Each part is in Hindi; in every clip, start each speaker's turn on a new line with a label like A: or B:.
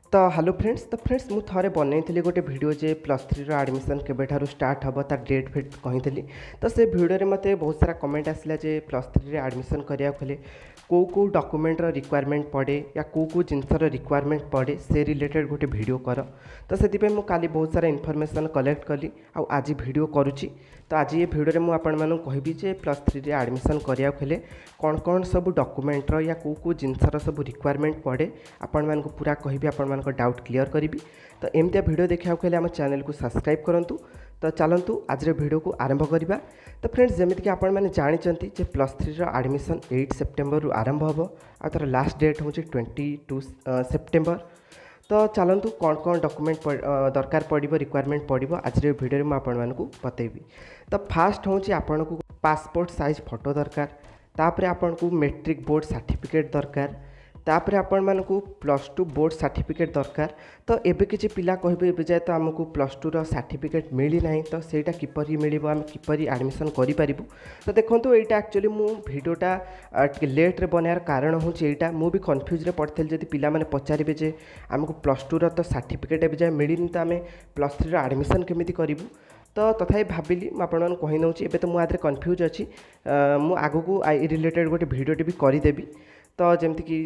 A: तो हेलो फ्रेंड्स, मु थे बनई गोटे वीडियो जे +3 एडमिशन केबेठारु स्टार्ट हम तार डेट फेट कही। तो से वीडियो रे मते बहुत सारा कमेंट आसला जे +3 एडमिशन करिया खोले को डॉक्यूमेंट रिक्वायरमेंट पड़े या को जिनसर रिक्वायरमेंट पड़े से रिलेटेड गोटे वीडियो कर। तो से मु काली बहुत सारा इनफॉरमेशन कलेक्ट कली आज वीडियो करुच्ची। तो आज ये वीडियो में मुझे कहबी जे +3 एडमिशन करिया खोले कौन कौन सब डॉक्यूमेंटर या को जिनसर सब रिक्वायरमेंट पड़े आपण मानक पूरा कहबी, आपण मानक डाउट क्लियर करी। तो एमती वीडियो देखा हेल्ले आम चैनल को सब्सक्राइब करूँ। तो चलतु आज वीडियो को आरंभ करवा। तो फ्रेंड्स जमीक आपण मैंने जानते +3 एडमिशन 8 सेप्टेम्बर आरंभ हम आ तार लास्ट डेट हूँ 22 सेप्टेम्बर। तो चलतु कौन कौन डॉक्यूमेंट दरकार पड़ो रिक्वायरमेंट पड़ो आज वीडियो में आपण मानक बतेबी। तो फास्ट हूँ आपन को पासपोर्ट साइज फोटो दरकार, तापर आपन को मैट्रिक बोर्ड सर्टिफिकेट दरकार, तापर आपण मानकु +2 बोर्ड सर्टिफिकेट दरकार। तो एबे किछि पिला कहबे एबे जाय तो आमको +2 रो सर्टिफिकेट मिली नाही, तो सेटा किपरि मिलिबो, आम किपरि एडमिशन करि परिबु। तो देखंतु एटा एक्चुअली मु वीडियोटा लेट रे बनार कारण होछि एटा मु भी कंफ्यूज रे पड़थल। जदि पिला माने पचारिबे जे आमको +2 रो तो सर्टिफिकेट एबे जाय मिलिनी, तो आमे +3 रो एडमिशन केमिति करिबु। तो तथापि भाविली आपण कही नौची एबे तो मु आदरे कंफ्यूज अछि। मु आगु को रिलेटेड गोटे वीडियोटी भी करदेवी। तो जमती कि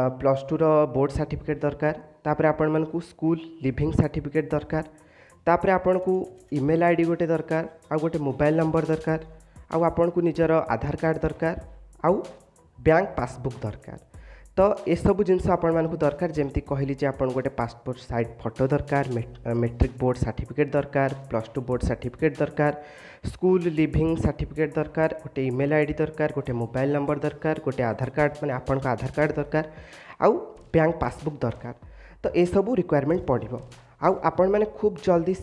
A: +2 रो बोर्ड सर्टिफिकेट दरकार, तापर आपण मानकु स्कूल लिविंग सर्टिफिकेट दरकार, तापर आपण को ईमेल आईडी गोटे दरकार, आ गोटे मोबाइल नंबर दरकार, आ आपण को निजर आधार कार्ड दरकार, आउ बैंक पासबुक दरकार। तो ये सब जिनस आपण मानकु दरकार। जमती कहली जे आपण गोटे पासपोर्ट साइज फोटो दरकार, मैट्रिक बोर्ड सर्टिफिकेट दरकार, +2 बोर्ड सर्टिफिकेट दरकार, स्कूल लिविंग सर्टिफिकेट दरकार, गोटे ईमेल आईडी दरकार, गोटे मोबाइल नंबर दरकार, गोटे आधार कार्ड माने आपण को आधार कार्ड दरकार, आउ बैंक पासबुक दरकार। तो ये सब रिक्वायरमेंट पड़ो। आउ आपण माने खूब जल्दी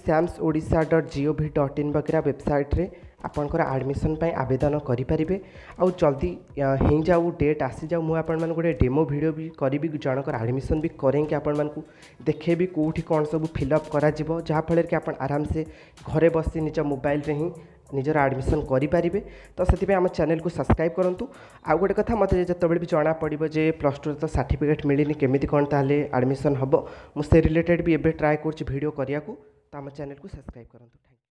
A: samsodisha.gov.in वगैरह वेबसाइट रे आपणकर एडमिशन पाई आवेदन करें। आउ जल्दी हो जाऊ डेट आसी जाऊ। मुझे आपण गोटे डेमो वीडियो भी करी जनकर एडमिशन भी करेंगे, आपण मानकु देखेबी कौटी कौन सब फिलअप करा जिवो, जहाँफल कि आप आराम से घरे बसी निज मोबाइल रे ही निजर एडमिशन करें। तो से आम चैनल को सब्सक्राइब करूँ। आउ गोटे कथा मत जो भी जना पड़ो जे +2 तो सर्टिफिकेट मिलनी केमी कौन ताले एडमिशन हम, मुझे रिलेटेड भी एबे ट्राए कर वीडियो करिया को। तो आम चैनल को सब्सक्राइब करूँ।